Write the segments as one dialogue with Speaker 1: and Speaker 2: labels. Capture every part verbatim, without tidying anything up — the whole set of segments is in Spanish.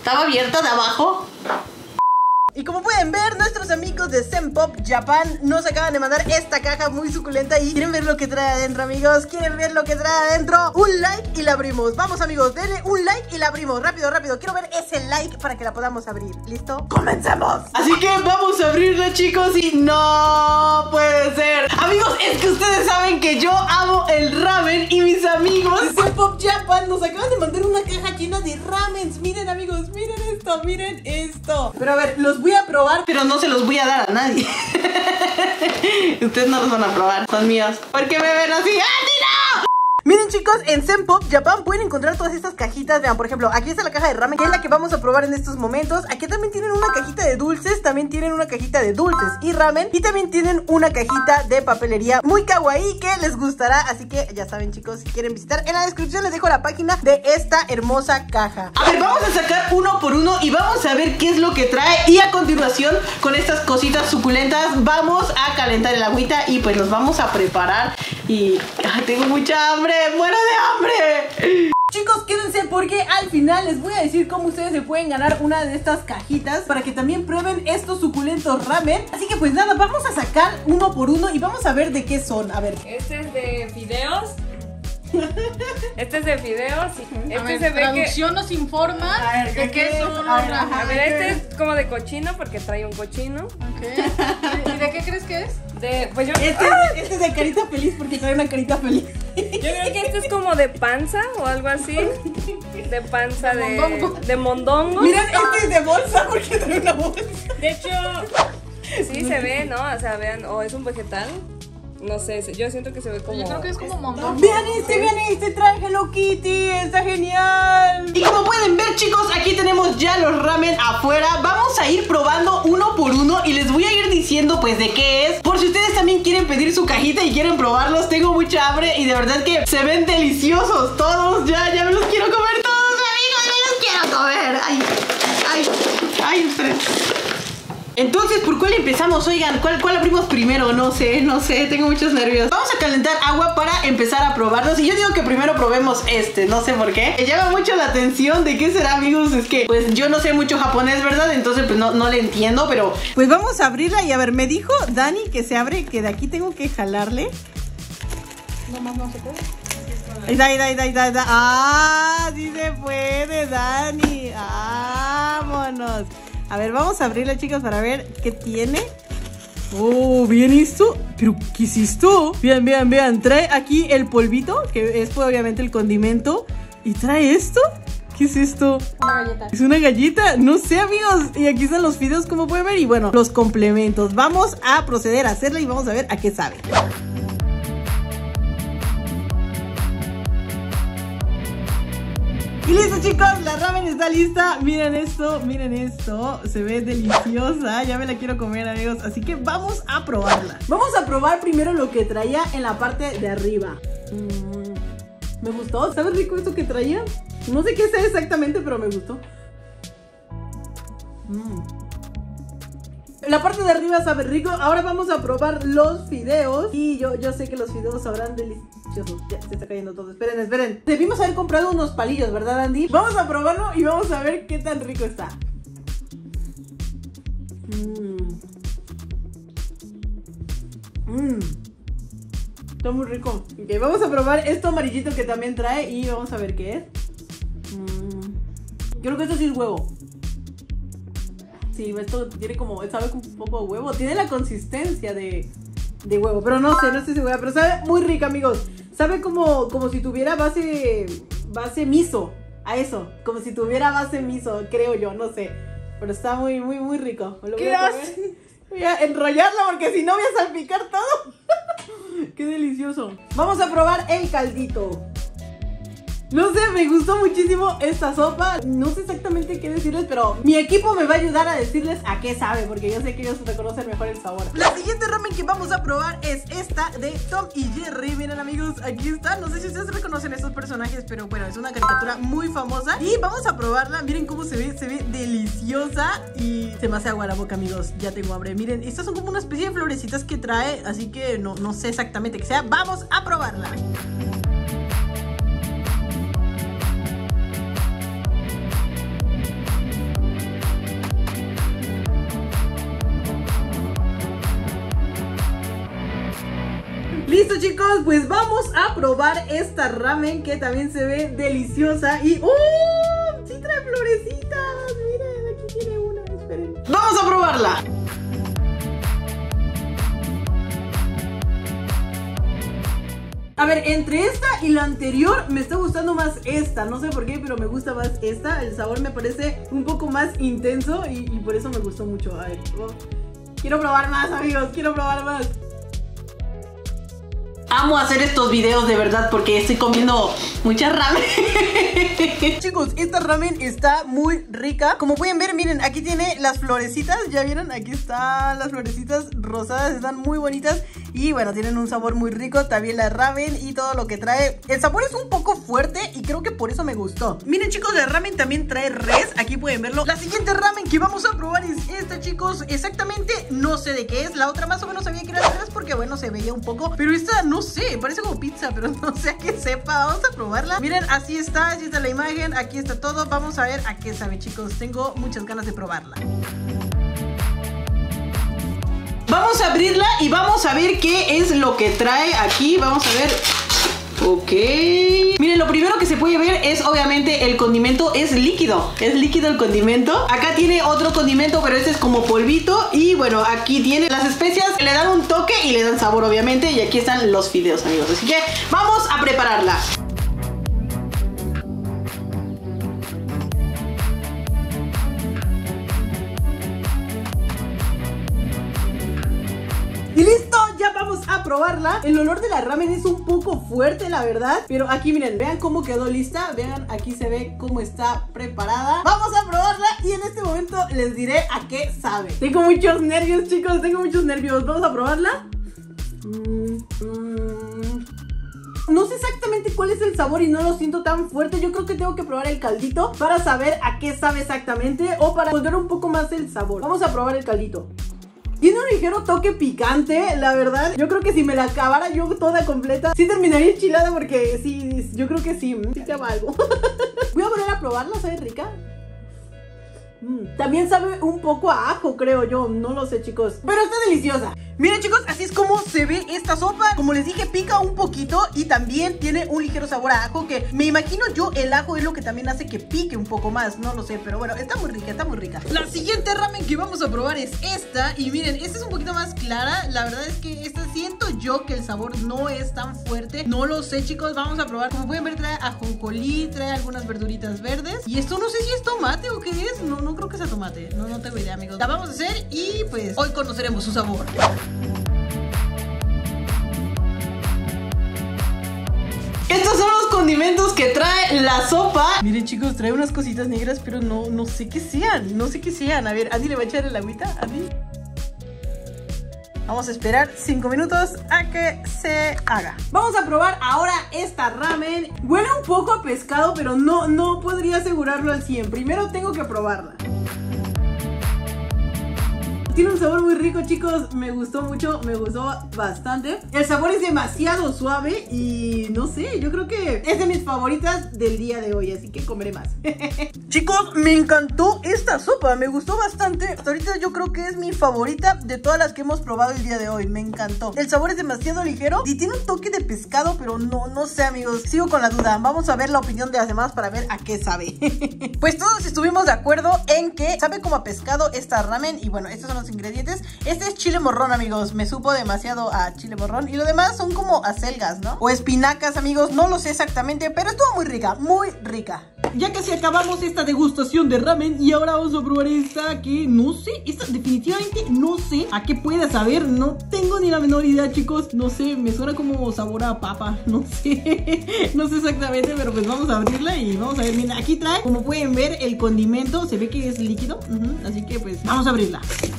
Speaker 1: ¿Estaba abierta de abajo? Y como pueden ver, nuestros amigos de Zenpop Japan nos acaban de mandar esta caja muy suculenta. Y ¿quieren ver lo que trae adentro, amigos? ¿Quieren ver lo que trae adentro? Un like y la abrimos. Vamos, amigos, denle un like y la abrimos. Rápido, rápido, quiero ver ese like para que la podamos abrir. ¿Listo? ¡Comencemos! Así que vamos a abrirla, chicos. Y no puede ser. Amigos, es que ustedes saben que yo amo el ramen. Y mis amigos de Zenpop Japan nos acaban de mandar una caja llena de ramens. Miren, amigos, miren esto, miren esto. Pero a ver, los voy a probar, pero no se los voy a dar a nadie. Ustedes no los van a probar, son míos. ¿Por qué me ven así? ¡Ah, no! Miren, chicos, en Zenpop Japan pueden encontrar todas estas cajitas. Vean, por ejemplo, aquí está la caja de ramen, que es la que vamos a probar en estos momentos. Aquí también tienen una cajita de dulces. También tienen una cajita de dulces y ramen. Y también tienen una cajita de papelería muy kawaii que les gustará. Así que ya saben, chicos, si quieren visitar, en la descripción les dejo la página de esta hermosa caja. A ver, vamos a sacar uno por uno y vamos a ver qué es lo que trae. Y a continuación, con estas cositas suculentas, vamos a calentar el agüita y pues los vamos a preparar. Y ay, tengo mucha hambre, muero de hambre. Chicos, quédense porque al final les voy a decir cómo ustedes se pueden ganar una de estas cajitas para que también prueben estos suculentos ramen. Así que pues nada, vamos a sacar uno por uno y vamos a ver de qué son. A ver.
Speaker 2: Este es de fideos. Este es de fideos. Este
Speaker 3: a ver,
Speaker 2: se ve
Speaker 3: traducción
Speaker 2: que...
Speaker 3: nos informa
Speaker 1: a ver,
Speaker 3: de qué son los ramen.
Speaker 2: A ver, este es como de cochino porque trae un cochino.
Speaker 3: Okay. ¿Y de qué crees que es?
Speaker 2: De, pues yo...
Speaker 1: Este, este es de carita feliz porque trae una carita feliz.
Speaker 2: Yo creo que este es como de panza o algo así. De panza de... De mondongo. De mondongo.
Speaker 1: Miren, este es de bolsa porque trae una bolsa.
Speaker 2: De hecho, sí se ve, ¿no? O sea, vean, o es un vegetal. No sé, yo siento que se ve como...
Speaker 3: Yo creo que es como mondongo.
Speaker 1: Vean este, vean este, trae Hello Kitty, está genial. Y como pueden ver, chicos, aquí tenemos ya los ramen afuera. Vamos a ir probando uno por uno y les voy a ir diciendo pues de qué es. Por si ustedes también quieren pedir su cajita y quieren probarlos. Tengo mucha hambre y de verdad que se ven deliciosos todos. Ya, ya me los quiero comer todos, amigos, me los quiero comer. Ay, ay, ay, esperen. Entonces, ¿por cuál empezamos? Oigan, ¿cuál, ¿cuál abrimos primero? No sé, no sé, tengo muchos nervios. Vamos a calentar agua para empezar a probarlos. Y yo digo que primero probemos este, no sé por qué. Me llama mucho la atención de qué será, amigos. Es que, pues, yo no sé mucho japonés, ¿verdad? Entonces, pues, no, no le entiendo, pero... Pues vamos a abrirla y a ver, me dijo Dani que se abre, que de aquí tengo que jalarle.
Speaker 3: No más no se puede.
Speaker 1: Ahí da, ahí da, ahí da, ahí da, ahí da. ¡Ah! Sí se puede, Dani. ¡Vámonos! A ver, vamos a abrirla, chicos, para ver qué tiene. Oh, ¿bien esto? ¿Pero qué es esto? Vean, vean, vean. Trae aquí el polvito, que es pues, obviamente el condimento. ¿Y trae esto? ¿Qué es esto?
Speaker 3: Una galleta.
Speaker 1: ¿Es una galleta? No sé, amigos. Y aquí están los fideos, como pueden ver. Y bueno, los complementos. Vamos a proceder a hacerla y vamos a ver a qué sabe. Y listo, chicos, la ramen está lista. Miren esto, miren esto. Se ve deliciosa, ya me la quiero comer, amigos. Así que vamos a probarla. Vamos a probar primero lo que traía en la parte de arriba. mm, Me gustó, ¿sabe rico esto que traía? No sé qué sea exactamente, pero me gustó. mm. La parte de arriba sabe rico. Ahora vamos a probar los fideos. Y yo, yo sé que los fideos sabrán deliciosos. Ya se está cayendo todo. Esperen, esperen. Debimos haber comprado unos palillos, ¿verdad, Andy? Vamos a probarlo y vamos a ver qué tan rico está. Mmm. Mmm. Está muy rico. Ok, vamos a probar esto amarillito que también trae. Y vamos a ver qué es. Mmm. Creo que esto sí es huevo. Sí, esto tiene como, sabe un poco de huevo. Tiene la consistencia de, de huevo. Pero no sé, no estoy segura. Pero sabe muy rica, amigos. Sabe como, como si tuviera base, base miso. A eso, como si tuviera base miso, creo yo, no sé. Pero está muy, muy, muy rico. Lo
Speaker 3: ¿Qué haces?
Speaker 1: Voy a enrollarlo porque si no voy a salpicar todo. Qué delicioso. Vamos a probar el caldito. No sé, me gustó muchísimo esta sopa. No sé exactamente qué decirles, pero mi equipo me va a ayudar a decirles a qué sabe, porque yo sé que ellos reconocen mejor el sabor. La siguiente ramen que vamos a probar es esta de Tom y Jerry. Miren, amigos, aquí está. No sé si ustedes reconocen estos personajes, pero bueno, es una caricatura muy famosa. Y vamos a probarla. Miren cómo se ve, se ve deliciosa. Y se me hace agua la boca, amigos. Ya tengo hambre. Miren, estas son como una especie de florecitas que trae, así que no, no sé exactamente qué sea. Vamos a probarla. chicos, pues vamos a probar esta ramen que también se ve deliciosa. Y ¡uh! Sí trae florecitas. Miren, aquí tiene una, esperen. Vamos a probarla. A ver, entre esta y la anterior me está gustando más esta. No sé por qué, pero me gusta más esta. El sabor me parece un poco más intenso y, y por eso me gustó mucho. A ver, oh. Quiero probar más, amigos, quiero probar más. Amo hacer estos videos de verdad porque estoy comiendo mucha ramen. Chicos, esta ramen está muy rica. Como pueden ver, miren, aquí tiene las florecitas. ¿Ya vieron? Aquí están las florecitas rosadas, están muy bonitas. Y bueno, tienen un sabor muy rico. También la ramen y todo lo que trae. El sabor es un poco fuerte y creo que por eso me gustó. Miren, chicos, la ramen también trae res. Aquí pueden verlo. La siguiente ramen que vamos a probar es esta, chicos. Exactamente no sé de qué es. La otra más o menos sabía que era de res porque, bueno, se veía un poco. Pero esta no sé, parece como pizza, pero no sé a qué sepa. Vamos a probarla. Miren, así está, así está la imagen. Aquí está todo. Vamos a ver a qué sabe, chicos. Tengo muchas ganas de probarla. Vamos a abrirla y vamos a ver qué es lo que trae aquí. Vamos a ver. Ok. Miren, lo primero que se puede ver es obviamente el condimento. Es líquido, es líquido el condimento. Acá tiene otro condimento, pero este es como polvito. Y bueno, aquí tiene las especias que le dan un toque y le dan sabor obviamente. Y aquí están los fideos, amigos. Así que vamos a prepararla. Y listo, ya vamos a probarla. El olor de la ramen es un poco fuerte, la verdad. Pero aquí miren, vean cómo quedó lista. Vean, aquí se ve cómo está preparada. Vamos a probarla y en este momento les diré a qué sabe. Tengo muchos nervios, chicos, tengo muchos nervios. Vamos a probarla. mm, mm. No sé exactamente cuál es el sabor y no lo siento tan fuerte. Yo creo que tengo que probar el caldito para saber a qué sabe exactamente, o para volver un poco más el sabor. Vamos a probar el caldito. Tiene un ligero toque picante, la verdad. Yo creo que si me la acabara yo toda completa, sí terminaría enchilada porque sí, yo creo que sí, sí llama algo. Voy a volver a probarla, ¿sabe rica? Mm, también sabe un poco a ajo, creo yo, no lo sé, chicos, pero está deliciosa. Miren, chicos, así es como se ve esta sopa. Como les dije, pica un poquito y también tiene un ligero sabor a ajo, que me imagino yo el ajo es lo que también hace que pique un poco más. No lo sé, pero bueno, está muy rica, está muy rica. La siguiente ramen que vamos a probar es esta. Y miren, esta es un poquito más clara. La verdad es que esta siento yo que el sabor no es tan fuerte. No lo sé, chicos, vamos a probar. Como pueden ver, trae ajonjolí, trae algunas verduritas verdes. Y esto no sé si es tomate o qué es. No, no creo que sea tomate. No, no tengo idea, amigos. La vamos a hacer y pues hoy conoceremos su sabor. Estos son los condimentos que trae la sopa. Miren, chicos, trae unas cositas negras, pero no, no sé qué sean. No sé qué sean. A ver, Andy le va a echar el agüita. Andy. Vamos a esperar cinco minutos a que se haga. Vamos a probar ahora esta ramen. Huele un poco a pescado, pero no, no podría asegurarlo al cien. Primero tengo que probarla. Tiene un sabor muy rico, chicos. Me gustó mucho, me gustó bastante. El sabor es demasiado suave y no sé, yo creo que es de mis favoritas del día de hoy, así que comeré más. Chicos, me encantó esta sopa, me gustó bastante. Hasta ahorita yo creo que es mi favorita de todas las que hemos probado el día de hoy. Me encantó. El sabor es demasiado ligero y tiene un toque de pescado, pero no, no sé, amigos. Sigo con la duda. Vamos a ver la opinión de las demás para ver a qué sabe. Pues todos estuvimos de acuerdo en que sabe como a pescado esta ramen. Y bueno, estos son los ingredientes. Este es chile morrón, amigos. Me supo demasiado a chile morrón. Y lo demás son como acelgas, ¿no? O espinacas, amigos. No lo sé exactamente, pero estuvo muy rica, muy rica. Ya casi acabamos esta degustación de ramen y ahora vamos a probar esta que no sé, esta definitivamente no sé a qué puede saber. No tengo ni la menor idea, chicos. No sé, me suena como sabor a papa. No sé, no sé exactamente, pero pues vamos a abrirla y vamos a ver. Miren, aquí trae, como pueden ver, el condimento. Se ve que es líquido, uh-huh. Así que pues vamos a abrirla.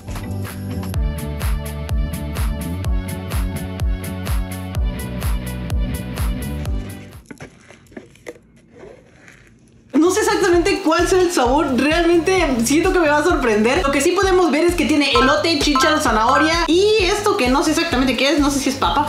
Speaker 1: No sé exactamente cuál es el sabor. Realmente siento que me va a sorprender. Lo que sí podemos ver es que tiene elote, chícharo, zanahoria y esto que no sé exactamente qué es. No sé si es papa.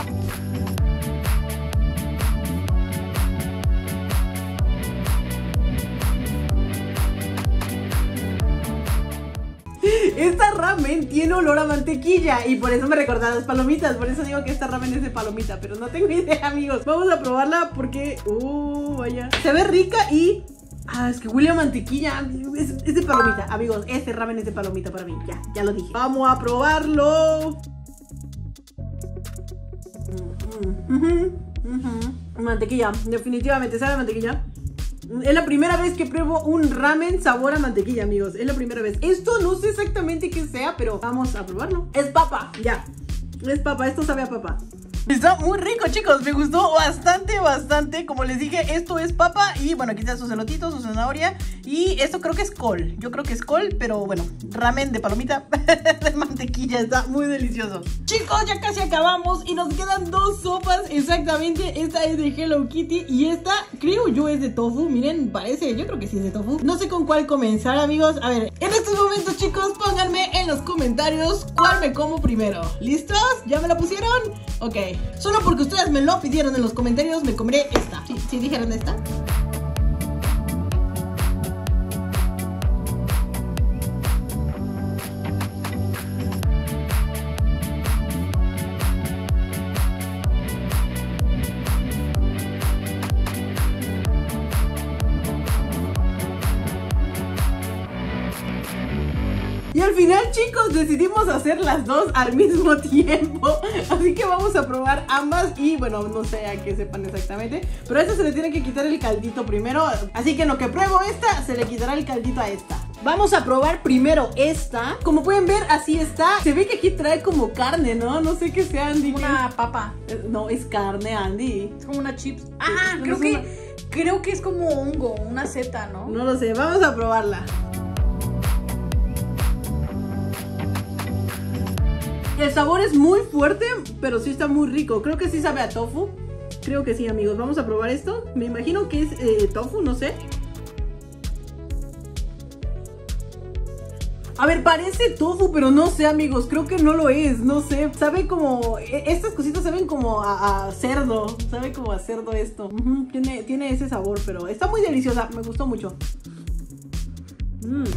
Speaker 1: Esta ramen tiene olor a mantequilla y por eso me recordaba las palomitas. Por eso digo que esta ramen es de palomita, pero no tengo idea, amigos. Vamos a probarla porque... Uh, vaya. Se ve rica y... Ah, es que huele a mantequilla. Es, es de palomita, amigos. Este ramen es de palomita para mí. Ya, ya lo dije. Vamos a probarlo. Uh, uh, uh, uh. Mantequilla, definitivamente. ¿Sabe a mantequilla? Es la primera vez que pruebo un ramen sabor a mantequilla, amigos. Es la primera vez. Esto no sé exactamente qué sea, pero vamos a probarlo. Es papa, ya. Es papa, esto sabe a papa. Está muy rico, chicos, me gustó bastante, bastante. Como les dije, esto es papa y bueno, aquí está sus elotitos, su zanahoria. Y esto creo que es col, yo creo que es col, pero bueno, ramen de palomita de mantequilla, está muy delicioso. Chicos, ya casi acabamos y nos quedan dos sopas exactamente. Esta es de Hello Kitty y esta creo yo es de tofu. Miren, parece, yo creo que sí es de tofu. No sé con cuál comenzar, amigos. A ver, en estos momentos, chicos, pónganme en los comentarios cuál me como primero. ¿Listos? ¿Ya me la pusieron? Ok. Solo porque ustedes me lo pidieron en los comentarios, me comeré esta. ¿Sí, sí dijeron esta? Y al final, chicos, decidimos hacer las dos al mismo tiempo. Así que vamos a probar ambas. Y bueno, no sé a qué sepan exactamente, pero a esta se le tiene que quitar el caldito primero. Así que en lo que pruebo esta, se le quitará el caldito a esta. Vamos a probar primero esta. Como pueden ver, así está. Se ve que aquí trae como carne, ¿no? No sé qué sea, Andy.
Speaker 3: Una papa.
Speaker 1: No, es carne, Andy.
Speaker 3: Es como una chips. Ah,
Speaker 1: No,
Speaker 3: creo
Speaker 1: no
Speaker 3: que
Speaker 1: es una-
Speaker 3: creo que es como hongo, una seta, ¿no?
Speaker 1: No lo sé, vamos a probarla. El sabor es muy fuerte, pero sí está muy rico. Creo que sí sabe a tofu. Creo que sí, amigos. Vamos a probar esto. Me imagino que es eh, tofu, no sé. A ver, parece tofu, pero no sé, amigos. Creo que no lo es, no sé. Sabe como... Estas cositas saben como a, a cerdo. Sabe como a cerdo esto. Uh-huh. tiene, tiene ese sabor, pero está muy deliciosa. Me gustó mucho. Mmm.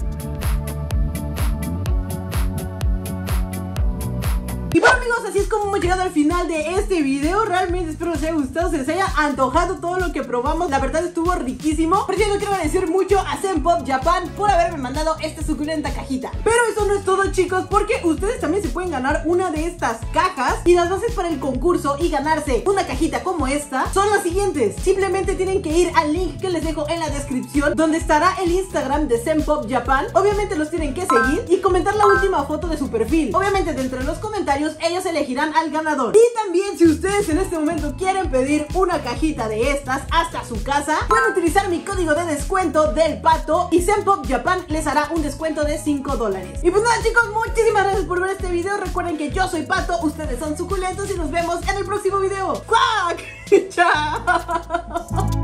Speaker 1: Y bueno, amigos, así es como hemos llegado al final de este video. Realmente espero les haya gustado, se les haya antojado todo lo que probamos. La verdad estuvo riquísimo. Por cierto, quiero agradecer mucho a Zenpop Japan por haberme mandado esta suculenta cajita. Pero eso no es todo, chicos, porque ustedes también se pueden ganar una de estas cajas. Y las bases para el concurso y ganarse una cajita como esta son las siguientes. Simplemente tienen que ir al link que les dejo en la descripción, donde estará el Instagram de Zenpop Japan. Obviamente los tienen que seguir y comentar la última foto de su perfil. Obviamente dentro de los comentarios ellos elegirán al ganador. Y también, si ustedes en este momento quieren pedir una cajita de estas hasta su casa, pueden utilizar mi código de descuento del pato y Zenpop Japan les hará un descuento de cinco dólares. Y pues nada, chicos, muchísimas gracias por ver este video. Recuerden que yo soy Pato, ustedes son suculentos y nos vemos en el próximo video. ¡Cuac! ¡Chao!